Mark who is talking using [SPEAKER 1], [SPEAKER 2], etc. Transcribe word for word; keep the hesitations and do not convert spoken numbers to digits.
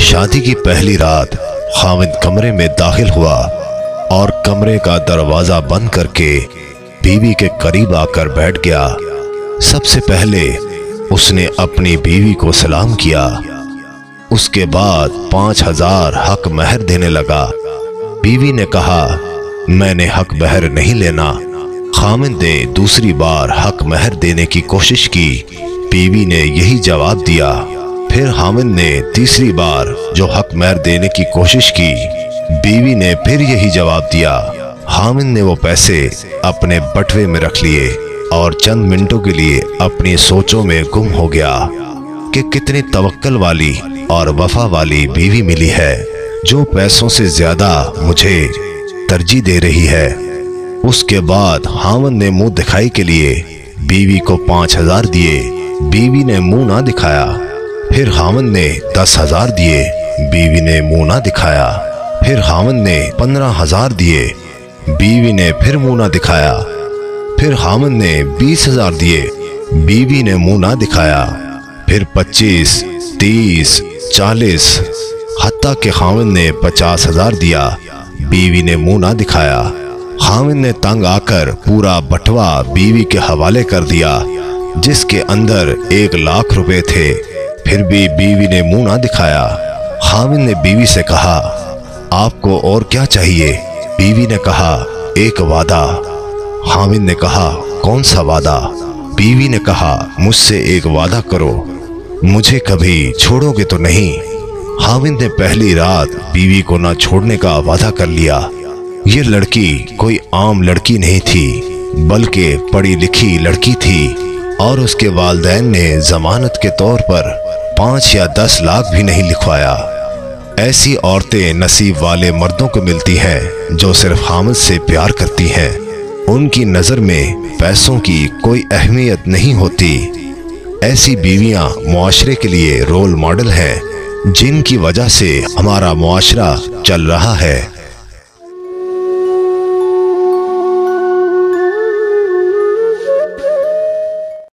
[SPEAKER 1] शादी की पहली रात खाविंद कमरे में दाखिल हुआ और कमरे का दरवाजा बंद करके बीवी के करीब आकर बैठ गया। सबसे पहले उसने अपनी बीवी को सलाम किया। उसके बाद पांच हजार हक महर देने लगा। बीवी ने कहा, मैंने हक महर नहीं लेना। खाविंद ने दूसरी बार हक महर देने की कोशिश की। बीवी ने यही जवाब दिया। फिर खाविंद ने तीसरी बार जो हक महर देने की कोशिश की, बीवी ने फिर यही जवाब दिया। खाविंद ने वो पैसे अपने बटुए में रख लिए और चंद मिनटों के लिए अपनी सोचों में गुम हो गया कि कितनी तवक्कल वाली और वफा वाली बीवी मिली है, जो पैसों से ज्यादा मुझे तरजीह दे रही है। उसके बाद खाविंद ने मुंह दिखाई के लिए बीवी को पांच हजार दिए। बीवी ने मुंह ना दिखाया। फिर खाविंद ने दस हजार दिए। बीवी ने मुंह ना दिखाया। फिर खाविंद ने पंद्रह हजार दिए। बीवी ने फिर मुंह ना दिखाया। फिर खाविंद ने बीस हजार दिए। बीवी ने मुंह ना दिखाया। फिर पच्चीस, तीस, चालीस, हत्ता के खाविंद ने पचास हजार दिया। बीवी ने मुंह ना दिखाया। खाविंद ने तंग आकर पूरा बटवा बीवी के हवाले कर दिया, जिसके अंदर एक लाख रुपए थे। फिर भी बीवी ने मुंह ना दिखाया। खाविंद ने बीवी से कहा, आपको और क्या चाहिए? बीवी ने कहा, एक वादा। खाविंद ने कहा, कौन सा वादा? बीवी ने कहा, मुझसे एक वादा करो, मुझे कभी छोड़ोगे तो नहीं। खाविंद ने पहली रात बीवी को ना छोड़ने का वादा कर लिया। ये लड़की कोई आम लड़की नहीं थी, बल्कि पढ़ी लिखी लड़की थी और उसके वालिदैन ने जमानत के तौर पर पाँच या दस लाख भी नहीं लिखवाया। ऐसी औरतें नसीब वाले मर्दों को मिलती हैं जो सिर्फ खाविंद से प्यार करती हैं। उनकी नज़र में पैसों की कोई अहमियत नहीं होती। ऐसी बीवियां मुआशरे के लिए रोल मॉडल हैं, जिनकी वजह से हमारा मुआशरा चल रहा है।